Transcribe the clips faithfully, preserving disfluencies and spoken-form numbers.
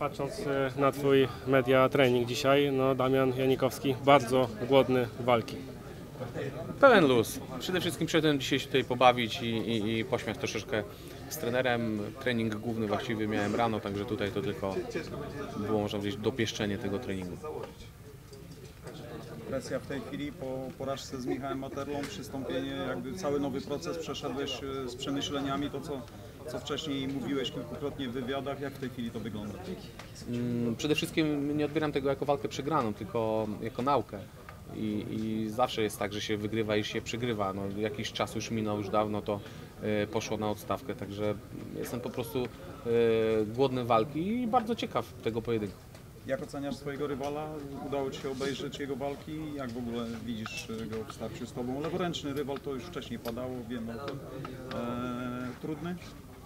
Patrząc na Twój media trening dzisiaj, no Damian Janikowski bardzo głodny walki. Pełen luz. Przede wszystkim przyszedłem dzisiaj się tutaj pobawić i, i, i pośmiać troszeczkę z trenerem. Trening główny właściwie miałem rano, także tutaj to tylko było, można powiedzieć, dopieszczenie tego treningu. Presja w tej chwili po porażce z Michałem Materlą, przystąpienie, jakby cały nowy proces przeszedłeś z przemyśleniami, to co, co wcześniej mówiłeś kilkukrotnie w wywiadach, jak w tej chwili to wygląda? Przede wszystkim nie odbieram tego jako walkę przegraną, tylko jako naukę. I, I zawsze jest tak, że się wygrywa i się przegrywa. No, jakiś czas już minął, już dawno to y, poszło na odstawkę, także jestem po prostu y, głodny walki i bardzo ciekaw tego pojedynku. Jak oceniasz swojego rywala? Udało Ci się obejrzeć jego walki? Jak w ogóle widzisz go w starciu z Tobą? Leworęczny rywal, to już wcześniej padało, wiem o tym. Eee, trudny?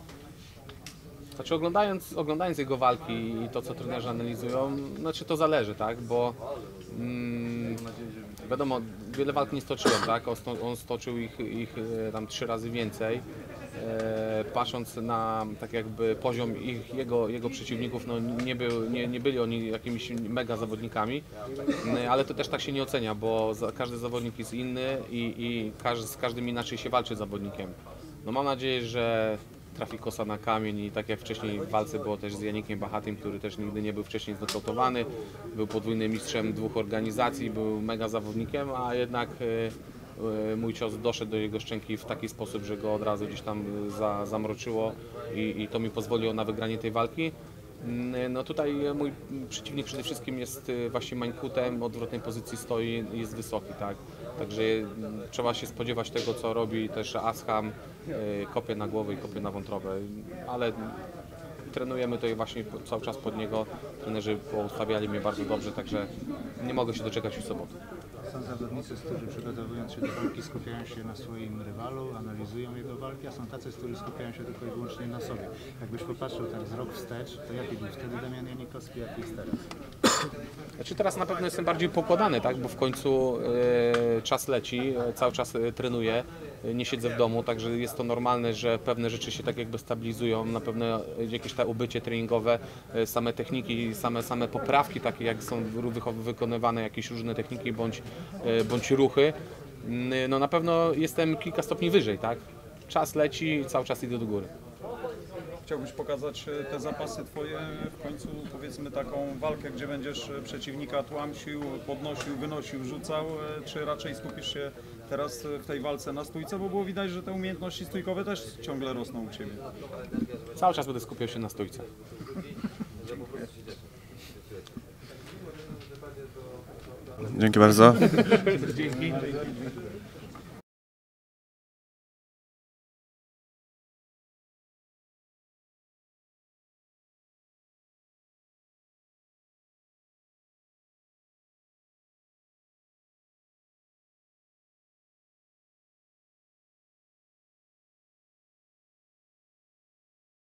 Znaczy oglądając, oglądając jego walki i to, co trenerzy analizują, znaczy to zależy, tak, bo mm, wiadomo, wiele walk nie stoczyłem, tak, on, sto, on stoczył ich, ich tam trzy razy więcej. E, patrząc na tak jakby poziom ich, jego, jego przeciwników, no nie, był, nie, nie byli oni jakimiś mega zawodnikami, ale to też tak się nie ocenia, bo za, każdy zawodnik jest inny i, i każdy, z każdym inaczej się walczy z zawodnikiem. No mam nadzieję, że trafi kosa na kamień i tak jak wcześniej w walce było też z Janikiem Bachatym, który też nigdy nie był wcześniej znokautowany, był podwójnym mistrzem dwóch organizacji, był mega zawodnikiem, a jednak mój cios doszedł do jego szczęki w taki sposób, że go od razu gdzieś tam za, zamroczyło i, i to mi pozwoliło na wygranie tej walki. No tutaj mój przeciwnik przede wszystkim jest właśnie mańkutem, w odwrotnej pozycji stoi i jest wysoki, tak? Także trzeba się spodziewać tego, co robi też Asham, kopie na głowę i kopie na wątrobę, ale trenujemy tutaj właśnie cały czas pod niego, trenerzy poustawiali mnie bardzo dobrze, także nie mogę się doczekać już soboty. Są zawodnicy, którzy przygotowując się do walki skupiają się na swoim rywalu, analizują jego walki, a są tacy, którzy skupiają się tylko i wyłącznie na sobie. Jakbyś popatrzył tak z rok wstecz, to jaki był wtedy Damian Janikowski, jaki jest teraz? Znaczy teraz na pewno jestem bardziej pokładany, tak? Bo w końcu e, czas leci, e, cały czas e, trenuję, e, nie siedzę w domu, także jest to normalne, że pewne rzeczy się tak jakby stabilizują, na pewno jakieś te ubycie treningowe, e, same techniki, same, same poprawki, takie jak są wykonywane jakieś różne techniki bądź, e, bądź ruchy, no na pewno jestem kilka stopni wyżej, tak? Czas leci i cały czas idę do góry. Chciałbyś pokazać te zapasy Twoje, w końcu powiedzmy taką walkę, gdzie będziesz przeciwnika tłamsił, podnosił, wynosił, rzucał, czy raczej skupisz się teraz w tej walce na stójce, bo było widać, że te umiejętności stójkowe też ciągle rosną u Ciebie. Cały czas będę skupiał się na stójce. Dzięki bardzo. Dzięki.